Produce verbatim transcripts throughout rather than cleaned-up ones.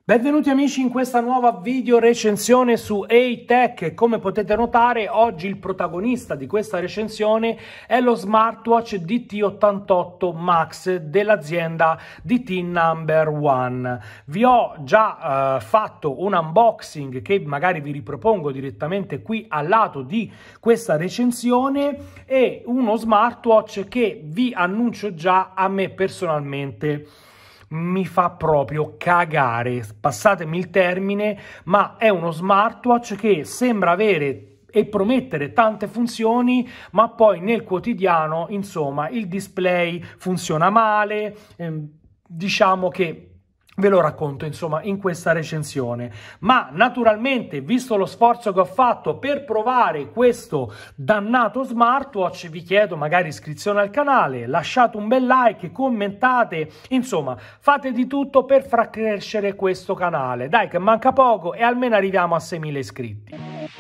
Benvenuti amici in questa nuova video recensione su A-Tech. Come potete notare, oggi il protagonista di questa recensione è lo smartwatch D T ottantotto Max dell'azienda D T Number One. Vi ho già eh, fatto un unboxing che magari vi ripropongo direttamente qui al lato di questa recensione, e uno smartwatch che vi annuncio già a me personalmente mi fa proprio cagare, passatemi il termine, ma è uno smartwatch che sembra avere e promettere tante funzioni, ma poi nel quotidiano, insomma, il display funziona male. ehm, diciamo che ve lo racconto insomma in questa recensione, ma naturalmente, visto lo sforzo che ho fatto per provare questo dannato smartwatch, vi chiedo magari iscrizione al canale, lasciate un bel like, commentate, insomma fate di tutto per far crescere questo canale. Dai che manca poco e almeno arriviamo a seimila iscritti.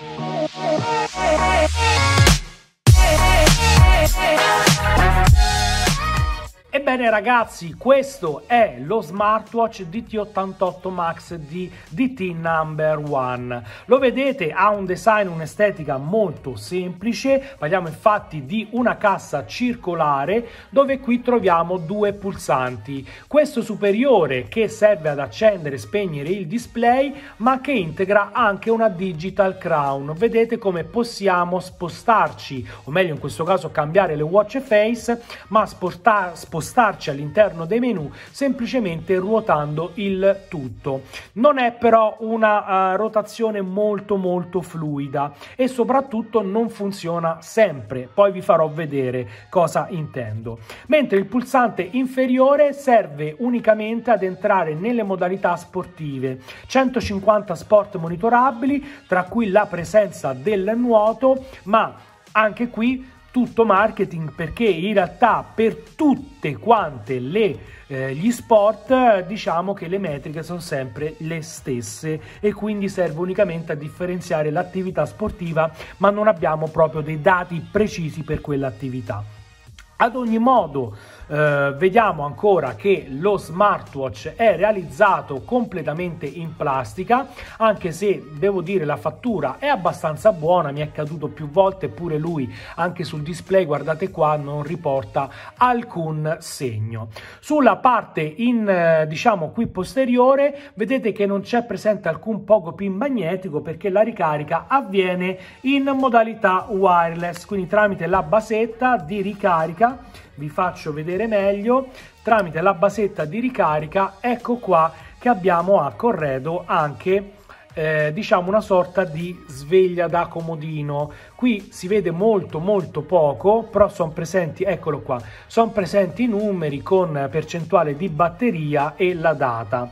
Ebbene ragazzi, questo è lo smartwatch D T ottantotto Max di D T Number One. Lo vedete, ha un design, un'estetica molto semplice. Parliamo infatti di una cassa circolare dove qui troviamo due pulsanti. Questo superiore che serve ad accendere e spegnere il display, ma che integra anche una digital crown. Vedete come possiamo spostarci, o meglio in questo caso cambiare le watch face, ma spostar, spostarci all'interno dei menu semplicemente ruotando il tutto. Non è però una uh, rotazione molto molto fluida e soprattutto non funziona sempre, poi vi farò vedere cosa intendo. Mentre il pulsante inferiore serve unicamente ad entrare nelle modalità sportive, centocinquanta sport monitorabili, tra cui la presenza del nuoto, ma anche qui tutto marketing, perché in realtà per tutte quante le, eh, gli sport diciamo che le metriche sono sempre le stesse e quindi serve unicamente a differenziare l'attività sportiva, ma non abbiamo proprio dei dati precisi per quell'attività. Ad ogni modo, eh, vediamo ancora che lo smartwatch è realizzato completamente in plastica, anche se devo dire la fattura è abbastanza buona, mi è caduto più volte, pure lui anche sul display, guardate qua, non riporta alcun segno. Sulla parte in eh, diciamo qui posteriore vedete che non c'è presente alcun pogo pin magnetico, perché la ricarica avviene in modalità wireless, quindi tramite la basetta di ricarica. Vi faccio vedere meglio, tramite la basetta di ricarica, ecco qua che abbiamo a corredo anche eh, diciamo una sorta di sveglia da comodino. Qui si vede molto molto poco, però sono presenti, eccolo qua, sono presenti i numeri con percentuale di batteria e la data.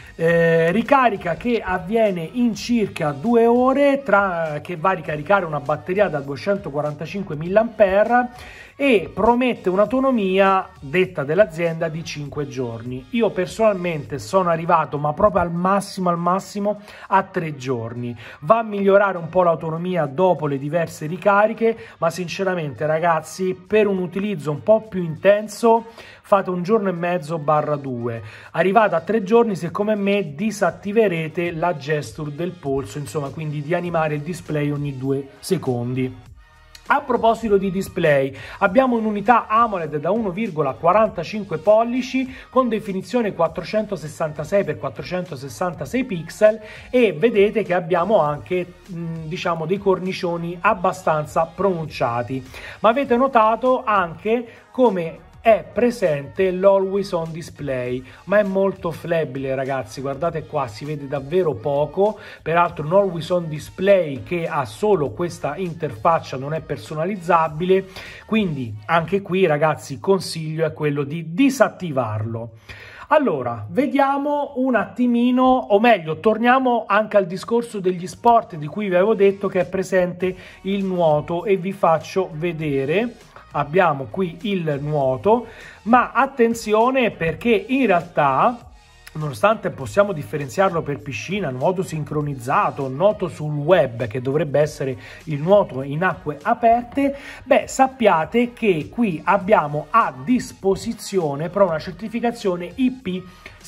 Eh, ricarica che avviene in circa due ore, tra, che va a ricaricare una batteria da duecentoquarantacinque milliamperi e promette un'autonomia detta dell'azienda di cinque giorni. Io personalmente sono arrivato, ma proprio al massimo al massimo, a tre giorni. Va a migliorare un po' l'autonomia dopo le diverse ricariche, ma sinceramente ragazzi, per un utilizzo un po' più intenso fate un giorno e mezzo barra due. Arrivate a tre giorni, se come me disattiverete la gesture del polso, insomma, quindi di animare il display ogni due secondi. A proposito di display, abbiamo un'unità AMOLED da uno virgola quarantacinque pollici con definizione quattrocentosessantasei per quattrocentosessantasei pixel, e vedete che abbiamo anche mh, diciamo dei cornicioni abbastanza pronunciati. Ma avete notato anche come è presente l'Always On Display, ma è molto flebile ragazzi, guardate qua, si vede davvero poco. Peraltro un Always On Display che ha solo questa interfaccia, non è personalizzabile, quindi anche qui ragazzi consiglio è quello di disattivarlo. Allora, vediamo un attimino, o meglio, torniamo anche al discorso degli sport di cui vi avevo detto che è presente il nuoto, e vi faccio vedere. Abbiamo qui il nuoto, ma attenzione perché in realtà nonostante possiamo differenziarlo per piscina, nuoto sincronizzato, nuoto sul web, che dovrebbe essere il nuoto in acque aperte, beh, sappiate che qui abbiamo a disposizione però una certificazione I P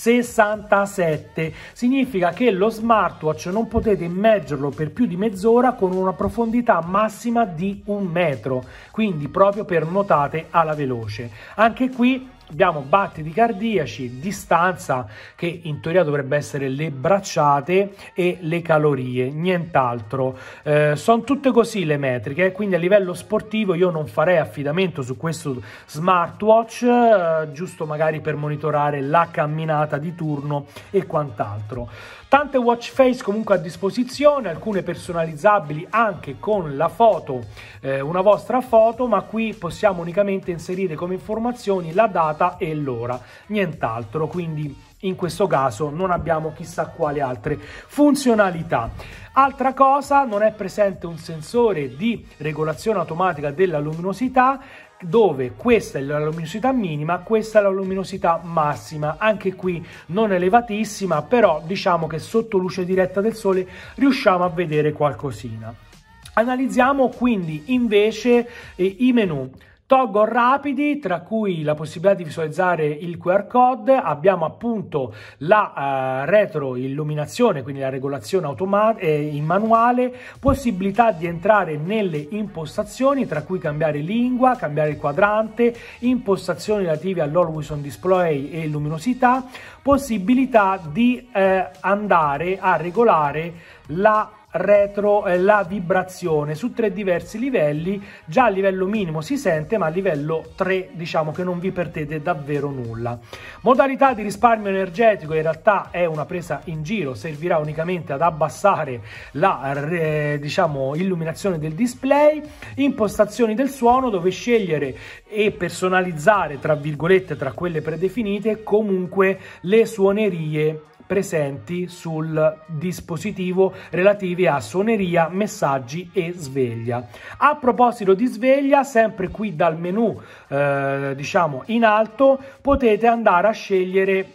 sessantasette. Significa che lo smartwatch non potete immergerlo per più di mezz'ora con una profondità massima di un metro, quindi proprio per nuotate alla veloce. Anche qui abbiamo battiti cardiaci, distanza, che in teoria dovrebbe essere le bracciate, e le calorie, nient'altro. Eh, sono tutte così le metriche, quindi a livello sportivo io non farei affidamento su questo smartwatch, eh, giusto magari per monitorare la camminata di turno e quant'altro. Tante watch face comunque a disposizione, alcune personalizzabili anche con la foto, eh, una vostra foto, ma qui possiamo unicamente inserire come informazioni la data e l'ora, nient'altro, quindi in questo caso non abbiamo chissà quali altre funzionalità. Altra cosa, non è presente un sensore di regolazione automatica della luminosità, dove questa è la luminosità minima, questa è la luminosità massima, anche qui non elevatissima, però diciamo che sotto luce diretta del sole riusciamo a vedere qualcosina. Analizziamo quindi invece eh, i menu. Toggle rapidi, tra cui la possibilità di visualizzare il Q R code, abbiamo appunto la uh, retroilluminazione, quindi la regolazione automatica eh, in manuale, possibilità di entrare nelle impostazioni, tra cui cambiare lingua, cambiare il quadrante, impostazioni relative all'Always on Display e luminosità, possibilità di eh, andare a regolare la retro eh, la vibrazione su tre diversi livelli. Già a livello minimo si sente, ma a livello tre diciamo che non vi perdete davvero nulla. Modalità di risparmio energetico, in realtà è una presa in giro, servirà unicamente ad abbassare la eh, diciamo illuminazione del display. Impostazioni del suono, dove scegliere e personalizzare tra virgolette tra quelle predefinite comunque le suonerie presenti sul dispositivo relativi a suoneria, messaggi e sveglia. A proposito di sveglia, sempre qui dal menu eh, diciamo in alto potete andare a scegliere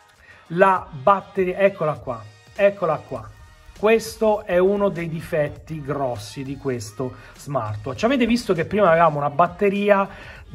la batteria, eccola qua, eccola qua. Questo è uno dei difetti grossi di questo smartwatch. Avete visto che prima avevamo una batteria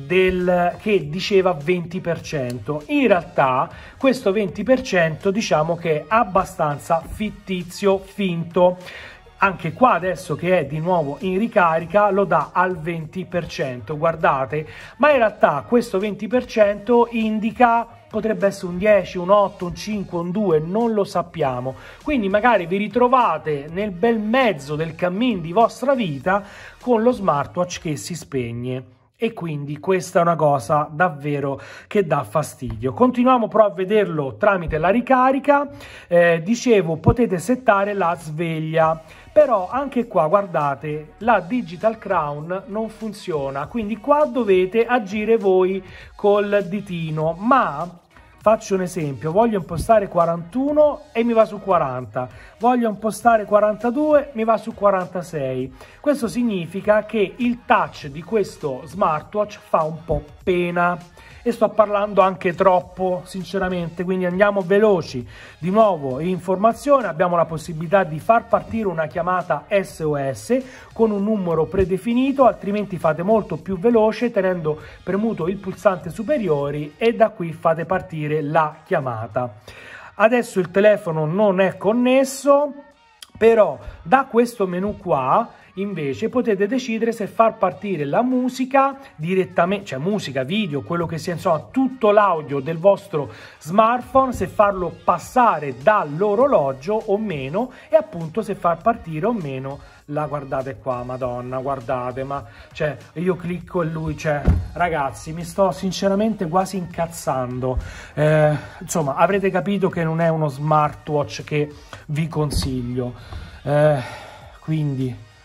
del che diceva venti per cento. In realtà questo venti per cento diciamo che è abbastanza fittizio, finto. Anche qua adesso che è di nuovo in ricarica lo dà al venti per cento, guardate, ma in realtà questo venti per cento indica, potrebbe essere un dieci, un otto, un cinque, un due, non lo sappiamo. Quindi magari vi ritrovate nel bel mezzo del cammin di vostra vita con lo smartwatch che si spegne. E quindi questa è una cosa davvero che dà fastidio. Continuiamo però a vederlo tramite la ricarica. Eh, dicevo, potete settare la sveglia, però anche qua guardate, la Digital Crown non funziona, quindi qua dovete agire voi col ditino. Ma faccio un esempio, voglio impostare quarantuno e mi va su quaranta, voglio impostare quarantadue, mi va su quarantasei. Questo significa che il touch di questo smartwatch fa un po' pena, e sto parlando anche troppo sinceramente, quindi andiamo veloci. Di nuovo, informazione, abbiamo la possibilità di far partire una chiamata S O S con un numero predefinito, altrimenti fate molto più veloce tenendo premuto il pulsante superiore e da qui fate partire la chiamata. Adesso il telefono non è connesso, però da questo menu qua invece potete decidere se far partire la musica direttamente, cioè musica, video, quello che sia, insomma tutto l'audio del vostro smartphone, se farlo passare dall'orologio o meno, e appunto se far partire o meno la, guardate qua, madonna, guardate, ma cioè io clicco e lui, cioè ragazzi, mi sto sinceramente quasi incazzando. Eh, insomma, avrete capito che non è uno smartwatch che vi consiglio, eh, quindi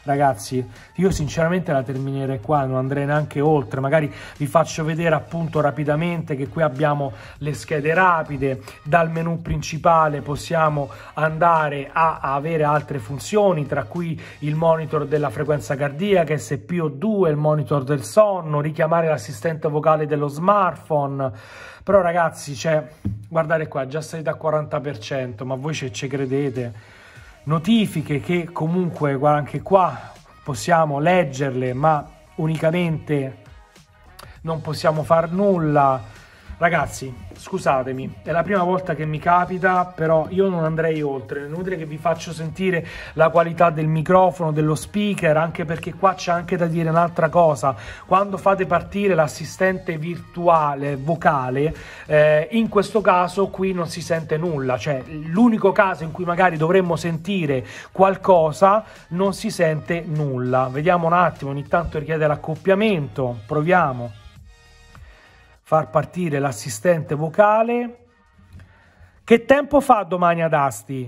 ragazzi, io sinceramente la terminerei qua, non andrei neanche oltre. Magari vi faccio vedere appunto rapidamente che qui abbiamo le schede rapide, dal menu principale possiamo andare a, a avere altre funzioni, tra cui il monitor della frequenza cardiaca, S P O due, il monitor del sonno, richiamare l'assistente vocale dello smartphone. Però ragazzi, cioè, guardate qua, già salita al quaranta per cento, ma voi ci credete? Notifiche che comunque anche qua possiamo leggerle, ma unicamente non possiamo far nulla. Ragazzi, scusatemi, è la prima volta che mi capita, però io non andrei oltre. È inutile che vi faccio sentire la qualità del microfono, dello speaker, anche perché qua c'è anche da dire un'altra cosa. Quando fate partire l'assistente virtuale vocale, eh, in questo caso qui non si sente nulla, cioè l'unico caso in cui magari dovremmo sentire qualcosa, non si sente nulla. Vediamo un attimo, ogni tanto richiede l'accoppiamento, proviamo. Far partire l'assistente vocale. Che tempo fa domani ad Asti?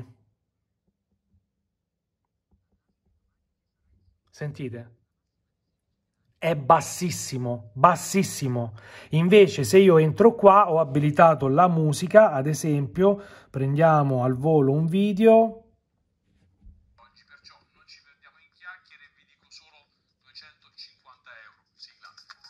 Sentite? È bassissimo, bassissimo. Invece se io entro qua, ho abilitato la musica, ad esempio, prendiamo al volo un video. Oggi perciò non ci perdiamo in chiacchiere, vi dico solo duecentocinquanta euro. Sigla.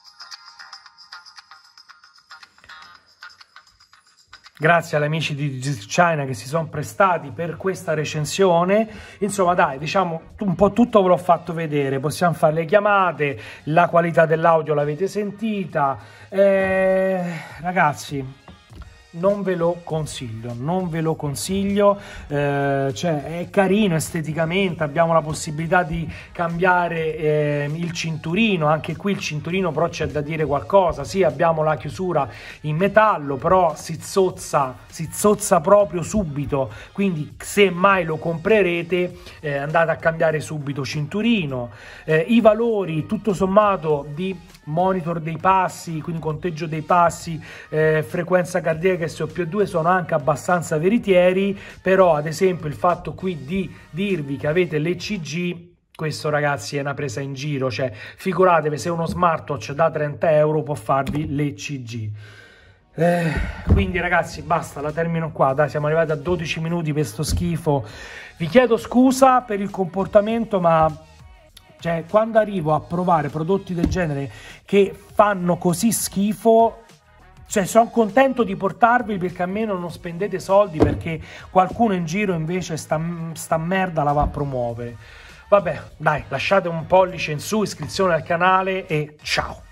Grazie agli amici di DigitChina che si sono prestati per questa recensione. Insomma dai, diciamo un po' tutto ve l'ho fatto vedere, possiamo fare le chiamate, la qualità dell'audio l'avete sentita, eh, ragazzi non ve lo consiglio, non ve lo consiglio, eh, cioè è carino esteticamente, abbiamo la possibilità di cambiare eh, il cinturino, anche qui il cinturino però c'è da dire qualcosa, sì abbiamo la chiusura in metallo, però si zozza, si zozza proprio subito, quindi se mai lo comprerete eh, andate a cambiare subito cinturino, eh, i valori tutto sommato di monitor dei passi, quindi conteggio dei passi, eh, frequenza cardiaca S P O due sono anche abbastanza veritieri, però ad esempio il fatto qui di dirvi che avete l'E C G, questo ragazzi è una presa in giro, cioè figuratevi se uno smartwatch da trenta euro può farvi l'E C G. Eh, quindi ragazzi basta, la termino qua, dai, siamo arrivati a dodici minuti per sto schifo, vi chiedo scusa per il comportamento, ma cioè, quando arrivo a provare prodotti del genere che fanno così schifo, cioè sono contento di portarvi perché almeno non spendete soldi, perché qualcuno in giro invece sta, sta merda la va a promuovere. Vabbè, dai, lasciate un pollice in su, iscrizione al canale e ciao!